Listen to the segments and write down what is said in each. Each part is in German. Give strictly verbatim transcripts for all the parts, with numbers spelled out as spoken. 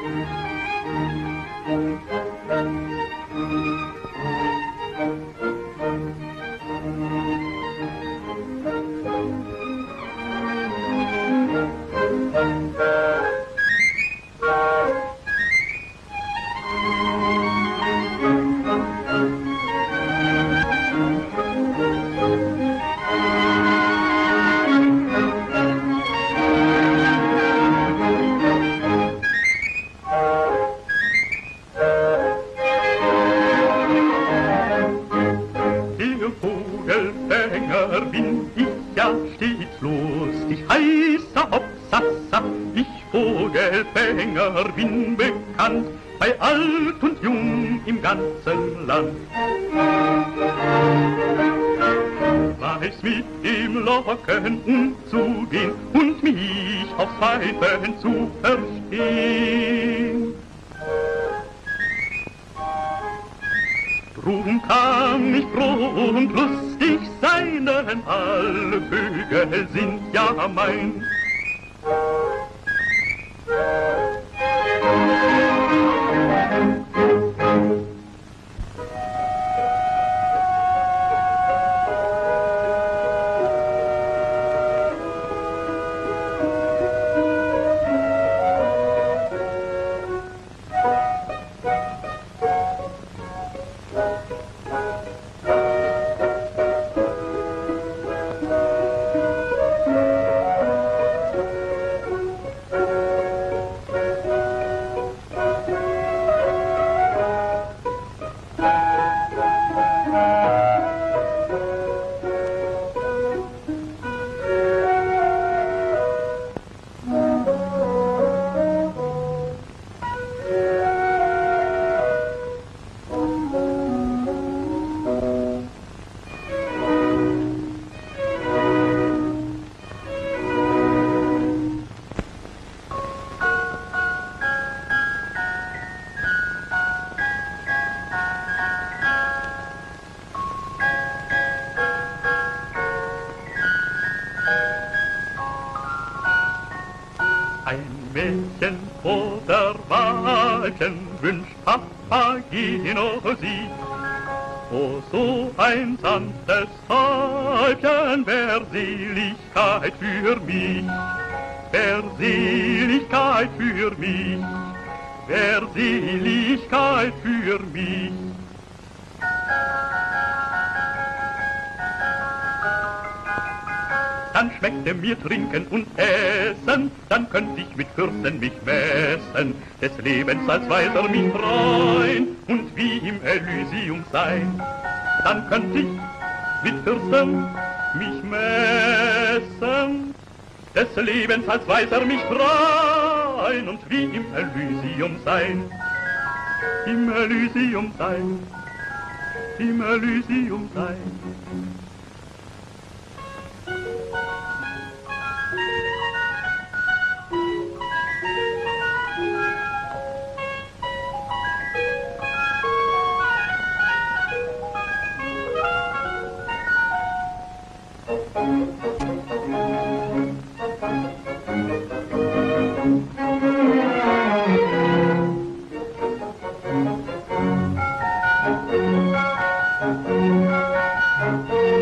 Bin bekannt bei alt und jung im ganzen Land. Weiß mit dem Locken umzugehen und mich aufs Pfeifen zu verstehen. Drum kann ich froh und lustig sein, denn alle Vögel sind ja mein. Mädchen oder Weibchen wünscht Papageno sie. Oh, so ein sanftes Täubchen wär Seligkeit für mich, wär Seligkeit für mich, wär Seligkeit für mich. Dann schmeckte mir Trinken und Essen, dann könnt ich mit Fürsten mich messen, des Lebens als Weiser mich freuen und wie im Elysium sein. Dann könnt ich mit Fürsten mich messen, des Lebens als Weiser mich freuen und wie im Elysium sein. Im Elysium sein, im Elysium sein. Thank you.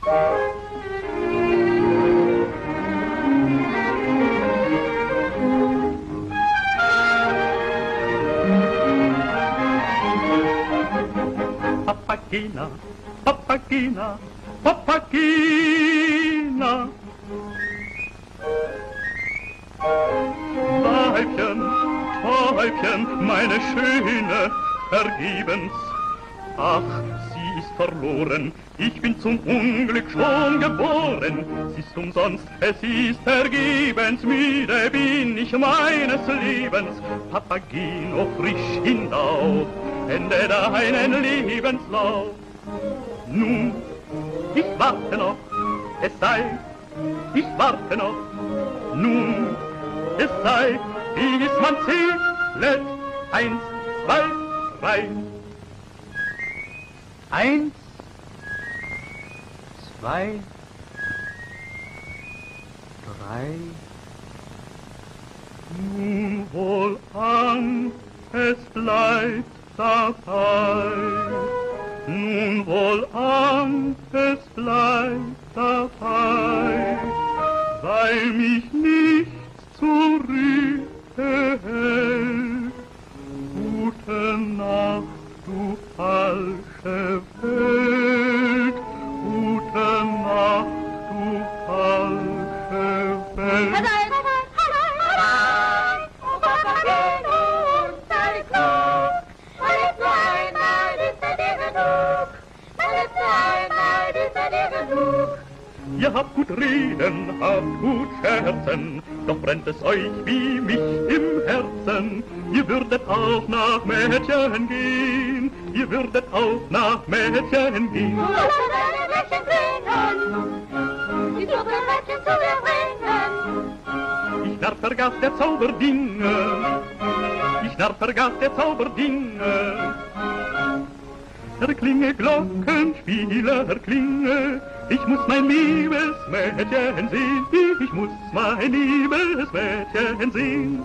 Papagena, Papagena, Papagena. Weibchen, Weibchen, meine Schöne, vergebens. Ach, sie ist verloren, ich bin zum Unglück schon geboren. Sie ist umsonst, es ist vergebens, müde bin ich meines Lebens. Papageno, frisch hinauf, ende deinen Lebenslauf. Nun, ich warte noch, es sei, ich warte noch. Nun, es sei, wie es man zählet, eins, zwei, drei. Eins, zwei, drei. Nun wohlan, es bleibt dabei. Nun wohlan, es bleibt dabei, weil mich nichts zurückhält. Gute Nacht, du falsche Welt. Gute Nacht, du falsche Welt. Ihr habt gut reden, habt gut scherzen, doch brennt es euch wie mich im Herzen. Ihr würdet auch nach Mädchen gehen, ihr würdet auch nach Mädchen gehen. Du wirst deine Mädchen bringen, die suchen Mädchen zu dir bringen. Ich narr vergaß der Zauberdinge, ich narr vergaß der Zauberdinge. Erklinge Glockenspieler, erklinge, ich muss mein liebes Mädchen sehen, ich muss mein liebes Mädchen sehen.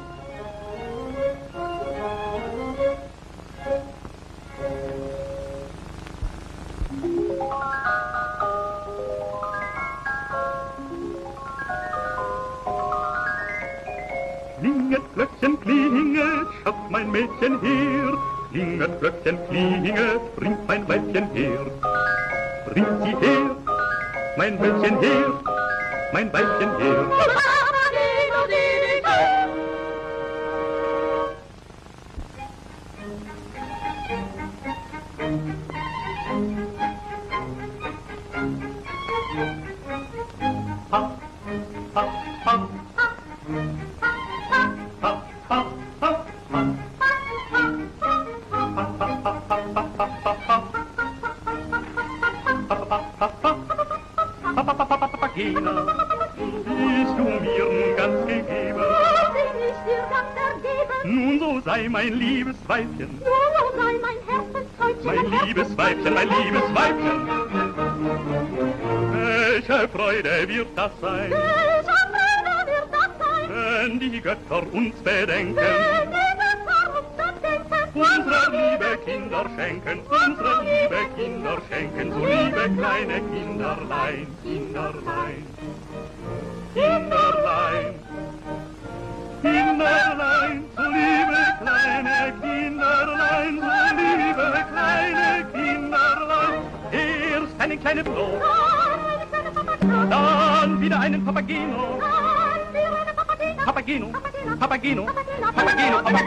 Klinget, Glöckchen, klinget, schafft mein Mädchen her. Klinget, Glöckchen, klinget, bringt mein Weibchen her. Bringt sie her, mein Mädchen her, mein Weibchen her. Ha, ha, ha. Papagena, bist du mir nun ganz gegeben? Muss ich nicht dir ganz ergeben? Nun so sei mein liebes Weibchen, Nur so sei mein Herzenskreuzchen, mein liebes Weibchen, mein liebes Weibchen. Welche Freude wird das sein, Welche Freude wird das sein, wenn die Götter uns bedenken, wenn die Götter uns bedenken, unsere liebe Kinder schenken, unsere liebe Kinder schenken, so liebe kleine Kinderlein, Kinderlein, Kinderlein, Kinderlein, so liebe kleine Kinderlein, so liebe kleine Kinderlein. Erst eine kleine Frau, dann wieder einen Papageno, Papageno, Papageno, Papageno, Papageno.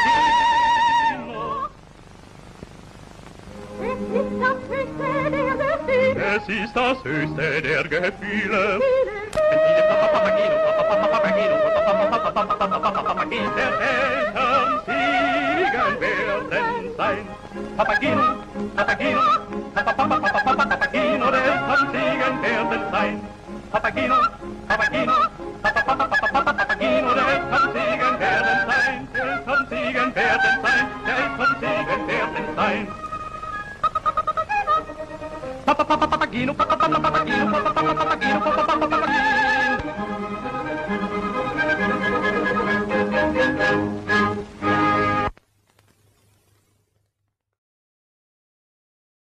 Es ist das höchste der Gefühle. Papageno, Papageno, Papageno, der Eltern Siegen werden sein. Papageno, Papageno, Papageno, der Eltern Siegen werden sein. Papageno, Papageno, Papageno, der Eltern Siegen werden sein. Der Eltern Siegen werden sein. Der Eltern Siegen werden sein. Papageno, Papageno, Papageno,